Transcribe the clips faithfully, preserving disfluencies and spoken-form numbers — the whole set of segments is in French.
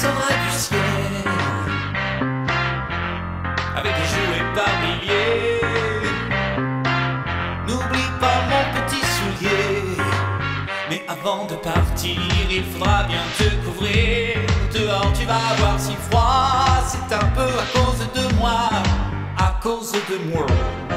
descendra du ciel avec des jouets par milliers. N'oublie pas mon petit soulier, mais avant de partir, il faudra bien te couvrir. Dehors tu vas avoir si froid, c'est un peu à cause de moi, à cause de moi.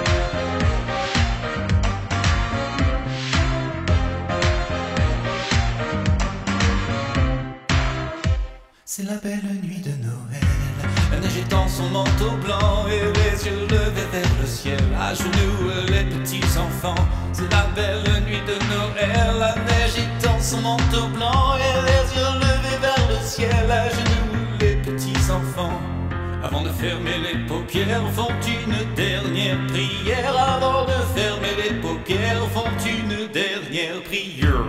C'est la belle nuit de Noël. La neige étend son manteau blanc et les yeux levés vers le ciel. À genoux les petits enfants. C'est la belle nuit de Noël. La neige étend son manteau blanc et les yeux levés vers le ciel. À genoux les petits enfants. Avant de fermer les paupières, font une dernière prière. Avant de fermer les paupières, font une dernière prière.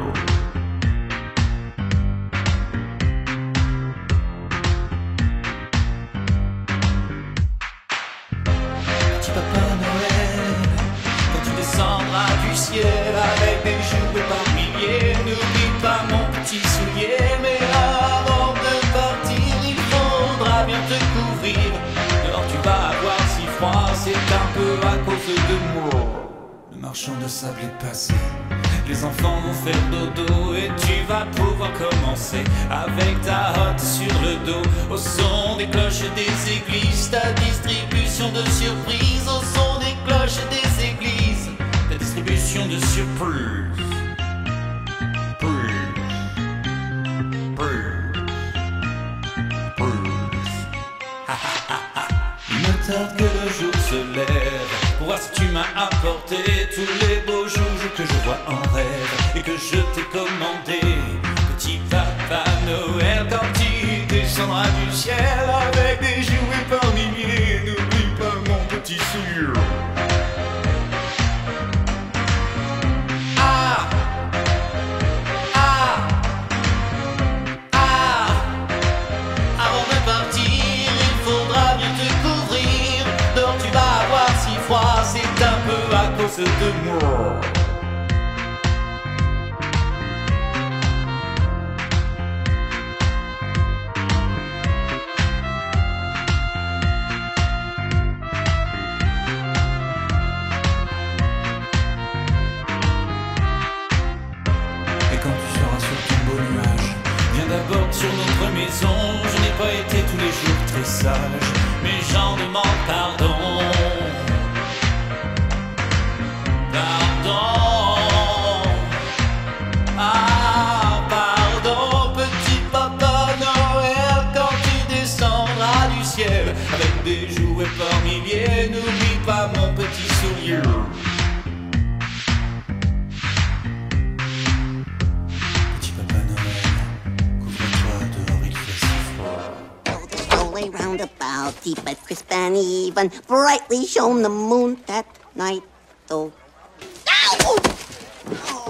Papa Noël, quand tu descendras du ciel avec des jouets par milliers, n'oublie pas mon petit soulier. Mais avant de partir, il faudra bien te couvrir. Dehors tu vas avoir si froid, c'est un peu à cause de moi. Le marchand de sable est passé, les enfants vont faire dodo et tu vas pouvoir commencer avec ta hotte sur le dos. Au son des cloches des églises, ta distribution de surprises. Au son des cloches des églises, ta distribution de surprises. Prise, prise, prise. Ha ha ha ha. Il me tarde que le jour se lève pour voir si tu m'as apporté tous les beaux joujoux que je vois en rêve et que je t'ai commandé. Petit Papa Noël, quand tu descendras du ciel avec des jouets par milliers, n'oublie pas mon petit soulier. Ah, ah, ah. Avant de partir, il faudra bien te couvrir. Dehors tu vas avoir si froid, c'est un peu à cause de moi. Quand tu seras sur ton beau nuage, viens d'abord sur notre maison. Je n'ai pas été tous les jours très sage, mais j'en demande pardon. Pardon. Ah, pardon, petit Papa Noël, quand tu descendras du ciel avec des jouets par milliers, n'oublie pas mon petit soulier. Roundabout, deep but crisp and even, brightly shone the moon that night, though. Ow!